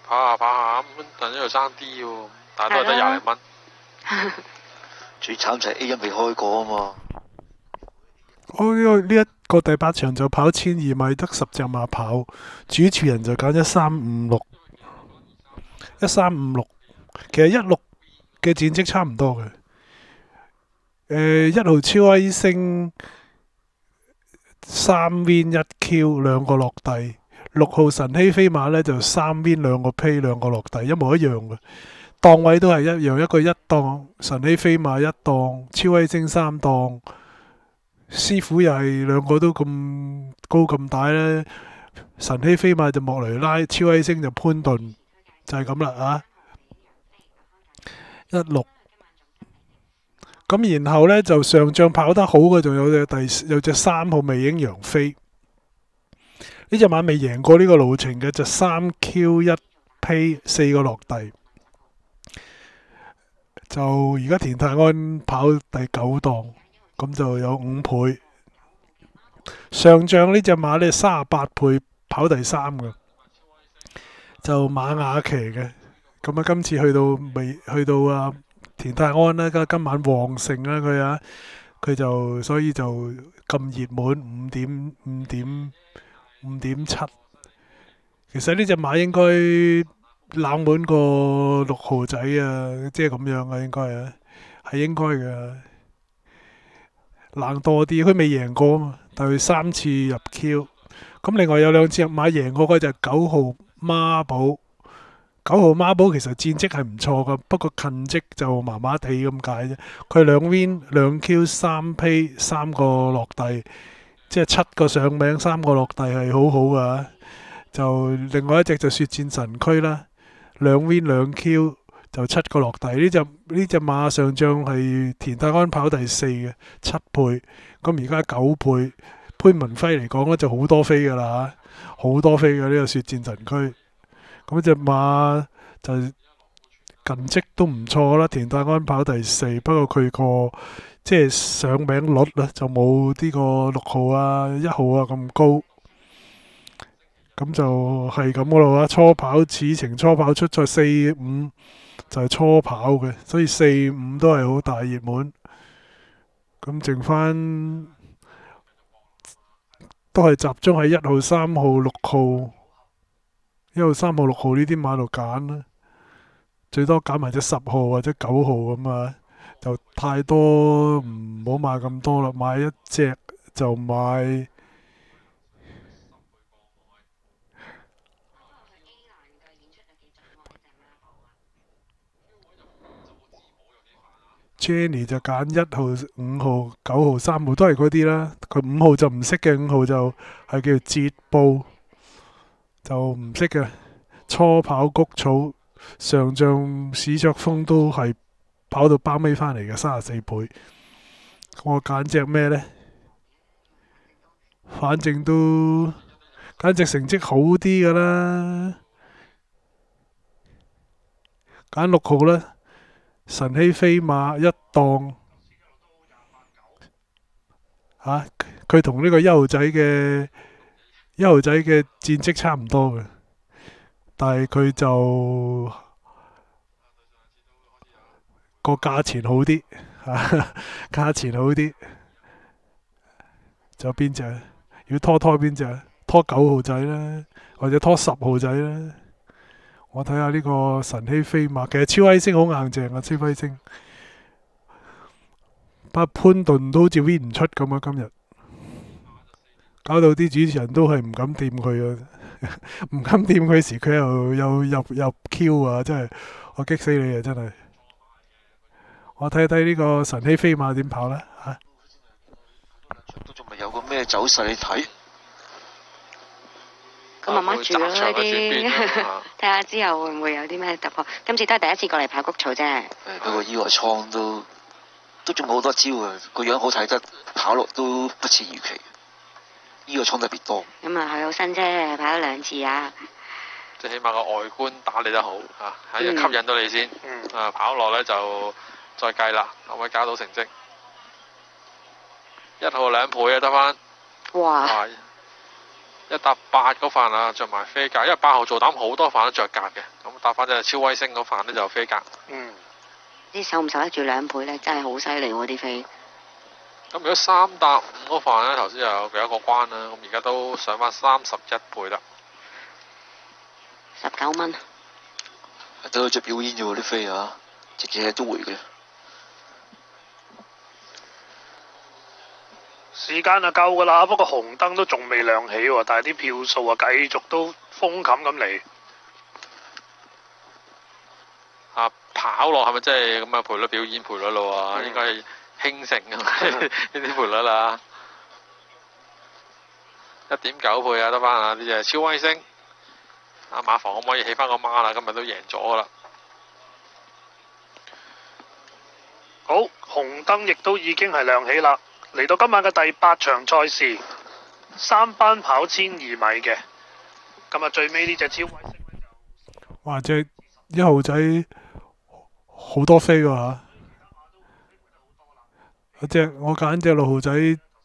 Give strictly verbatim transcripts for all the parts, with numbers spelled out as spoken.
跑下跑下咁，等咗度爭啲喎，但係都係得廿零蚊。 最慘就係 A 一未開過啊嘛。 我呢個呢一個第八場就跑千二米，得十隻馬跑，主持人就揀一三五六，一三五六，其實一六嘅戰績差唔多嘅。誒、一號超威星三 win 一 Q 兩個落地，六號神曦飛馬呢就三 win 兩個 P 兩個落地，一模一樣嘅。檔位都係一樣，一個一檔，神曦飛馬一檔，超威星三檔。師傅又係兩個都咁高咁大呢，神曦飛馬就莫雷拉，超威星就潘頓，就係咁啦啊！一六，咁然後呢，就上仗跑得好嘅，仲有隻第有隻三號魅影楊飛，呢隻馬未贏過呢個路程嘅，就三 Q 一 P 四個落地，就而家田泰安跑第九檔。咁就有五倍，上仗呢隻馬呢，三十八倍跑第三嘅，就馬雅騎嘅。咁啊，今次去到未去到啊田泰安啦，今晚旺盛啦佢啊，佢就所以就咁熱門五點五點五點七。其實呢隻馬應該冷門過六號仔啊，即係咁樣啊，應該啊，係應該嘅。冷多啲，佢未贏過啊嘛，但佢三次入 Q。咁另外有兩次入馬贏過嘅就係九號孖寶，九號孖寶其實戰績係唔錯噶，不過近績就麻麻地咁解啫。佢兩 win 兩 Q 三 P 三個落地，即係七個上名三個落地係好好噶。就另外一隻就雪戰神區啦，兩 win 兩 Q。就七個落地，呢隻呢隻馬上仗係田泰安跑第四嘅七倍，咁而家九倍。潘文輝嚟講咧就好多飛噶啦，好多飛嘅呢個雪戰神區。咁隻馬就近績都唔錯啦，田泰安跑第四，不過佢個即係上名率咧就冇呢個六號啊、一號啊咁高。咁就係咁噶啦，初跑此程初跑出賽四五。就係初跑嘅，所以四五都係好大熱門。咁剩翻都係集中喺一號、三號、六號、一號、三號、六號呢啲馬度揀啦。最多揀埋隻十號或者九號咁啊，就太多唔好買咁多啦，買一隻就買。Jenny 就揀一號、五號、九號、三號都係嗰啲啦。佢五號就唔識嘅，五號就係叫捷步，就唔識嘅。初跑谷草上仗史卓峰都係跑到包尾翻嚟嘅，三十四倍。我揀隻咩呢？反正都揀隻成績好啲噶啦，揀六號啦。神曦飛馬一檔嚇，佢同呢個一號仔嘅一號仔嘅戰績差唔多嘅，但係佢就個價錢好啲嚇，價錢好啲。仲有邊隻？要拖拖邊隻？拖九號仔啦，或者拖十號仔啦。我睇下呢個神曦飛馬，其實超威星好硬淨啊，超威星。不過潘頓都好似 win 唔出咁啊，今日搞到啲主持人都係唔敢掂佢啊，唔敢掂佢時佢又又入入 Q 啊，真係我激死你啊，真係。我睇睇呢個神曦飛馬點跑啦嚇。 都仲未有個咩走勢你睇？ 咁慢慢住啦呢啲，睇下之後會唔會有啲咩突破。今次都係第一次過嚟跑谷草啫。 誒，不過意外倉都都仲好多招啊，個樣好睇得，跑落都不似預期。意外倉特別多。 咁啊，佢好新啫，跑咗兩次啊。 即係起碼個外觀打理得好嚇，喺、啊、吸引到你先。嗯、啊，跑落咧就再計啦，可唔可以搞到成績？一號兩倍啊，得翻。 哇！ 一搭八嗰份啊，着埋飛架，因為八號做膽好多份都着格嘅， 搭翻隻超威星嗰範咧就飛格。 嗯。 啲守唔守得住兩倍咧，真係好犀利喎啲飛。 咁如果三搭五嗰範咧，頭先又有幾多個關啦，咁而家都上翻三十一倍啦。 十九蚊。 得佢隻表演啫喎啲飛啊，隻隻都回嘅。 時間就夠㗎啦，不過紅燈都仲未亮起喎，但係啲票數啊繼續都封冚咁嚟。 啊，跑落係咪真係咁嘅賠率表演賠率咯喎？嗯、應該係興盛啊呢啲賠率啦。一點九倍啊，得翻啊！呢隻超威星。啊，馬房可唔可以起翻個孖啦？今日都贏咗㗎啦。 好，紅燈亦都已經係亮起啦。嚟到今晚嘅第八場賽事，三班跑千二米嘅，咁啊最尾呢隻超威星咧就， 哇！隻一號仔好多飛喎嚇，嗰隻我揀隻六號仔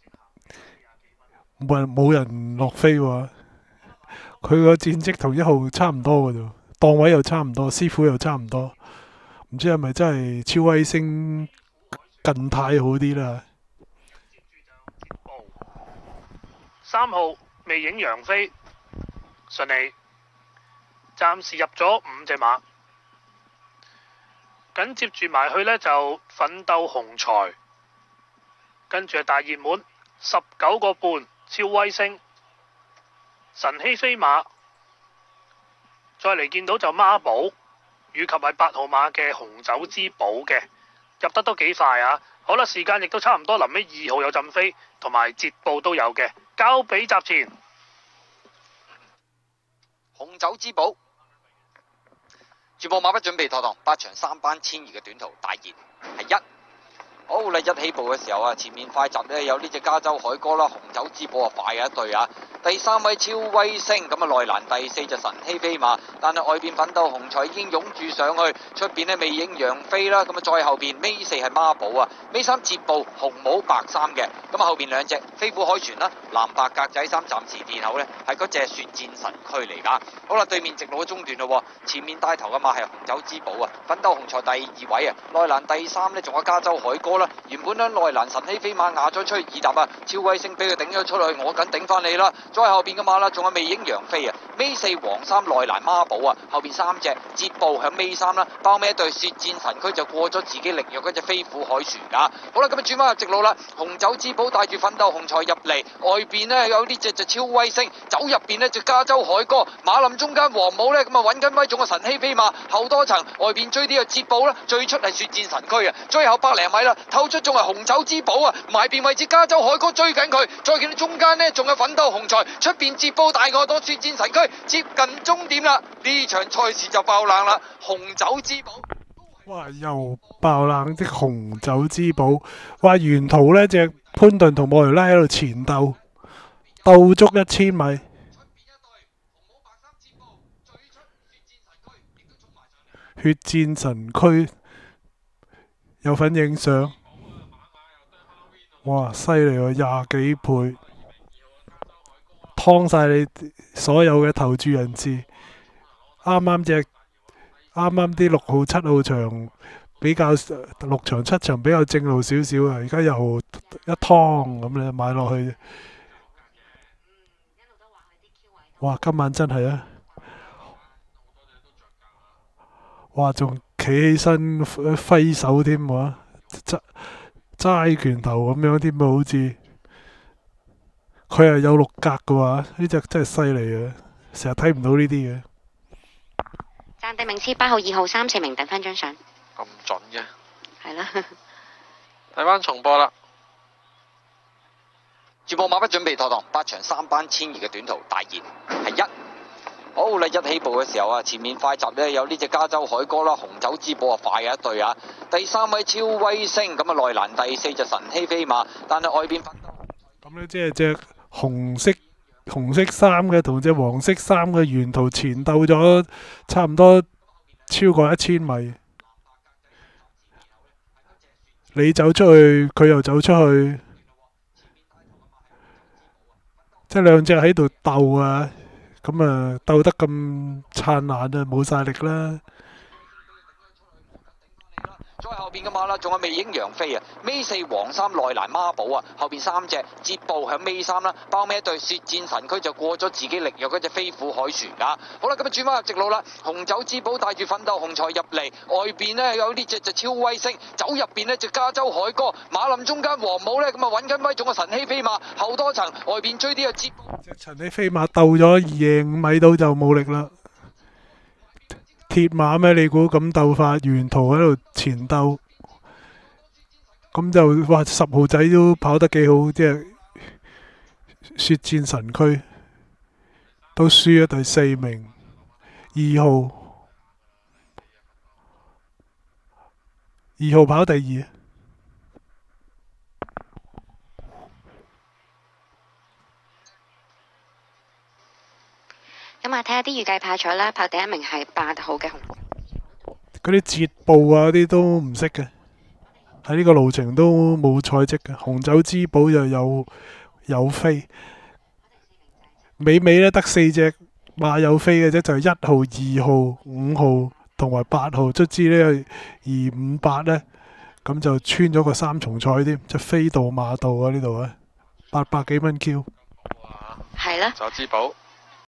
冇人冇人落飛喎，佢個戰績同一號差唔多嘅啫，檔位又差唔多，師傅又差唔多，唔知係咪真係超威星近太好啲啦？ 三號魅影楊飛順利，暫時入咗五隻馬，緊接住埋去呢，就奮鬥雄才，跟住係大熱門十九個半超威星，神曦飛馬，再嚟見到就孖寶，以及係八號馬嘅紅酒之寶嘅，入得都幾快啊！好啦，時間亦都差唔多，臨尾二號有陣飛，同埋捷報都有嘅，交俾集前。 紅酒之寶，全部馬不準備妥當，八場三班千二嘅短途大熱係一。好啦，一起步嘅時候啊，前面快閘呢有呢隻加州海哥啦，紅酒之寶啊快嘅一對啊。第三位超威星，咁啊內欄第四隻神曦飛馬，但係外邊奮鬥紅彩已經湧住上去，出邊呢魅影楊飛啦，咁啊再後邊尾四係孖寶啊，尾三捷步紅帽白衫嘅，咁啊後邊兩隻飛虎海泉啦，藍白格仔衫暫時殿後呢係嗰隻雪戰神駒嚟噶。好啦，對面直路嘅中段咯，前面帶頭嘅馬係紅酒之寶啊，奮鬥紅彩第二位啊，內欄第三呢仲有加州海哥啦，原本呢內欄神曦飛馬壓咗出去二搭啊，超威星俾佢頂咗出去，我緊頂翻你啦。再後邊嘅馬啦，仲有魅影楊飛啊，尾四黃衫內欄孖寶啊，後邊三隻捷步響尾三啦，包尾一對雪戰神駒就過咗自己力弱嗰隻飛虎海船噶。好啦，咁啊轉翻入直路啦，紅酒之寶帶住奮鬥紅彩入嚟，外邊呢有呢隻就超威星，走入邊呢就加州海哥，馬林中間黃帽呢，咁啊揾緊威，仲有神曦飛馬後多層，外邊追啲嘅捷步啦，最出係雪戰神駒啊，最後百零米啦，透出仲係紅酒之寶啊，埋邊位置加州海哥追緊佢，再見到中間呢仲有奮鬥紅彩。出邊捷報大外多雪戰神區，接近終點啦！呢場賽事就爆冷啦！紅酒之寶， 哇！又爆冷的紅酒之寶，哇！沿途呢隻潘頓同莫雷拉喺度前鬥，鬥足一千米。血戰神區有份影相，哇！犀利喎，廿幾倍。劏晒你所有嘅投注人士，啱啱隻啱啱啲六號七號場比較六場七場比較正路少少啊，而家又一劏咁你買落去，哇！今晚真係啊，哇！仲企起身揮手添喎，揸揸拳頭咁樣添啊，好似〜佢係有六格嘅話，呢隻真係犀利啊！成日睇唔到呢啲嘅。 暫定名次八號、二號、三四名等翻張相。 咁準嘅。 係啦。 睇翻重播啦。 全部馬不準備妥當，八場三班千二嘅短途大熱係一。好啦，一起步嘅時候啊，前面快閘呢有呢隻加州海哥啦，紅酒之寶啊快嘅一對啊。第三位超威星，咁啊內欄第四隻神曦飛馬，但係外邊奮鬥。 咁呢，即係隻紅色紅色衫嘅同隻黃色衫嘅沿途前鬥咗差唔多超過一千米，你走出去，佢又走出去，即係兩隻喺度鬥啊！咁咁啊鬥得咁燦爛啊，冇晒力啦。 再後邊嘅馬啦，仲有魅影楊飛啊，尾四黃衫內欄孖寶啊，後邊三隻捷步響尾三啦，包尾一對血戰神區就過咗自己力弱嗰隻飛虎海船噶。好啦，咁啊轉翻入直路啦，紅酒之寶帶住奮鬥紅財入嚟，外邊呢有呢隻就超威星，走入邊呢隻加州海哥，馬林中間黃帽呢，咁啊揾緊威，仲有神禧飛馬後多層，外邊追啲啊捷步。 隻神禧飛馬鬥咗二廿五米到就冇力啦。鐵馬咩？你估咁鬥法？沿途喺度前鬥，咁就哇十號仔都跑得幾好，即係血戰神區都輸咗第四名，二號二號跑第二。 咁啊，睇下啲預計派彩啦，跑第一名係八號嘅紅。 嗰啲捷步啊，嗰啲都唔識嘅，喺呢個路程都冇賽績嘅。紅酒之寶就有有飛，尾尾咧得四隻馬有飛嘅啫，就係一號、二號、五號同埋八號。卒之呢，二五八呢，咁就穿咗個三重彩添，即係飛度馬道啊呢度啊，八百幾蚊 Q。 係啦。 就之寶。